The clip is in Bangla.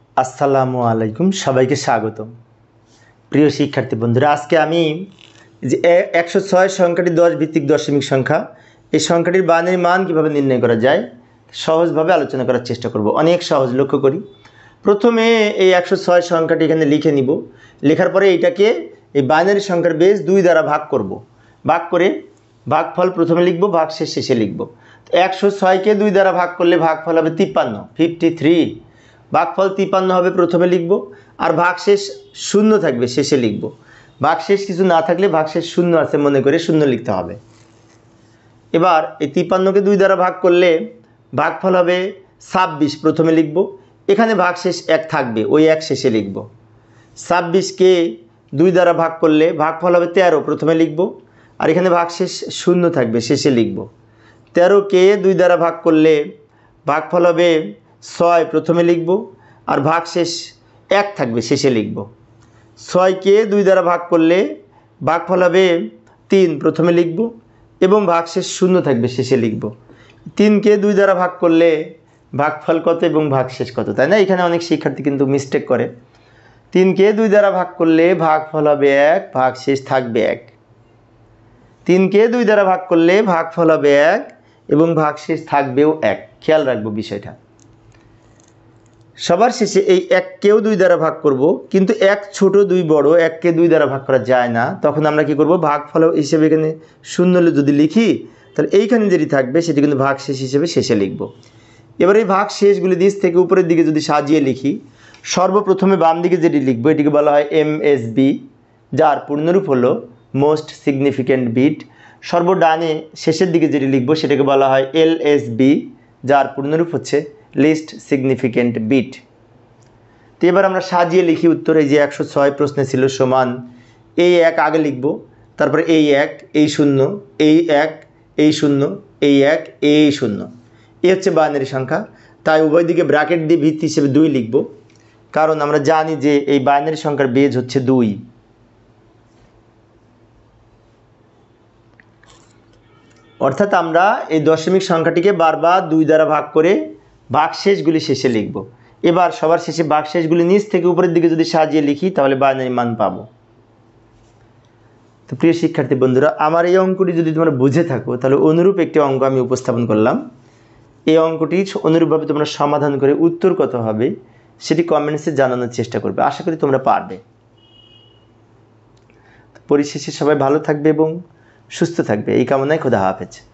আসসালামু আলাইকুম, সবাইকে স্বাগতম। প্রিয় শিক্ষার্থী বন্ধুরা, আজকে আমি যে 106 সংখ্যাটি 10 ভিত্তিক দশমিক সংখ্যা, এই সংখ্যাটির বানের মান কিভাবে নির্ণয় করা যায় সহজভাবে আলোচনা করার চেষ্টা করব। অনেক সহজ, লক্ষ্য করি। প্রথমে এই 106 সংখ্যাটি এখানে লিখে নিব। লেখার পরে এইটাকে এই বাইনারি সংখ্যার বেস 2 দ্বারা ভাগ করব। ভাগ করে ভাগফল প্রথমে লিখব, ভাগশেষ শেষে লিখব। 106কে 2 দ্বারা ভাগ করলে ভাগফল হবে 53। ভাগফল 53 হবে, প্রথমে লিখব। আর ভাগশেষ শূন্য থাকবে, শেষে লিখব। ভাগশেষ কিছু না থাকলে ভাগশেষ শূন্য আছে মনে করে শূন্য লিখতে হবে। এবার এই 53কে 2 দ্বারা ভাগ করলে ভাগফল হবে 26, প্রথমে লিখব। এখানে ভাগশেষ 1 থাকবে, ওই 1 শেষে লিখব। 26কে 2 দ্বারা ভাগ করলে ভাগফল হবে 13, প্রথমে লিখব। আর এখানে ভাগশেষ শূন্য থাকবে, শেষে লিখব। 13কে 2 দ্বারা ভাগ করলে ভাগফল হবে 6, প্রথমে লিখব। আর ভাগশেষ 1 থাকবে, শেষে লিখব। 6কে 2 দ্বারা ভাগ করলে ভাগফল হবে 3, প্রথমে লিখব। এবং ভাগশেষ শূন্য থাকবে, শেষে লিখব। 3কে 2 দ্বারা ভাগ করলে ভাগফল কত এবং ভাগশেষ কত, তাই না? এখানে অনেক শিক্ষার্থী কিন্তু মিস্টেক করে। 3কে 2 দ্বারা ভাগ করলে ভাগফল হবে 1, ভাগশেষ থাকবে 1। 3কে 2 দ্বারা ভাগ করলে ভাগফল হবে 1 এবং ভাগশেষ থাকবেও 1। খেয়াল রাখবো বিষয়টা। সবার শেষে এই 1কেও 2 দ্বারা ভাগ করব, কিন্তু 1 ছোট 2 বড়, 1কে 2 দ্বারা ভাগ করা যায় না। তখন আমরা কি করব, ভাগফল হিসেবে এখানে শূন্য যদি লিখি, তাহলে এইখানে যেটি থাকবে সেটি কিন্তু ভাগশেষ হিসেবে শেষে লিখব। এবার এই ভাগশেষগুলি নিচ থেকে উপরের দিকে যদি সাজিয়ে লিখি, সর্বপ্রথমে বাম দিকে যেটি লিখব এটিকে বলা হয় MSB, যার পূর্ণরূপ হলো মোস্ট সিগনিফিক্যান্ট বিট। সর্বডানে শেষের দিকে যেটি লিখব সেটাকে বলা হয় LSB, যার পূর্ণরূপ হচ্ছে লিস্ট সিগনিফিক্যান্ট বিট। তো এবার আমরা সাজিয়ে লিখি উত্তর। এই যে 106 প্রশ্নে ছিল সমান এই 1 আগে লিখব, তারপরে এই 1, এই 0, এই 1, এই 0, এই 1, এই 0। এই হচ্ছে বাইনারি সংখ্যা। তাই উভয় দিকে ব্র্যাকেট দিয়ে ভিত্তি হিসেবে 2 লিখব, কারণ আমরা জানি যে এই বাইনারি সংখ্যার বেজ হচ্ছে 2। অর্থাৎ আমরা এই দশমিক সংখ্যাটিকে বারবার 2 দ্বারা ভাগ করে ভাগশেষগুলি শেষে লিখব। এবার সবার শেষে ভাগশেষগুলি নিচ থেকে উপরের দিকে যদি সাজিয়ে লিখি তাহলে বাইনারি মান পাবো। তো প্রিয় শিক্ষার্থী বন্ধুরা, আমার এই অঙ্কটি যদি তোমরা বুঝে থাকো তাহলে অনুরূপ একটি অঙ্ক আমি উপস্থাপন করলাম। এই অঙ্কটি অনুরূপভাবে তোমরা সমাধান করে উত্তর কত হবে সেটি কমেন্টসে জানানোর চেষ্টা করবে। আশা করি তোমরা পারবে। পরিশেষে সবাই ভালো থাকবে এবং সুস্থ থাকবে, এই কামনায় খোদা হাফেজ।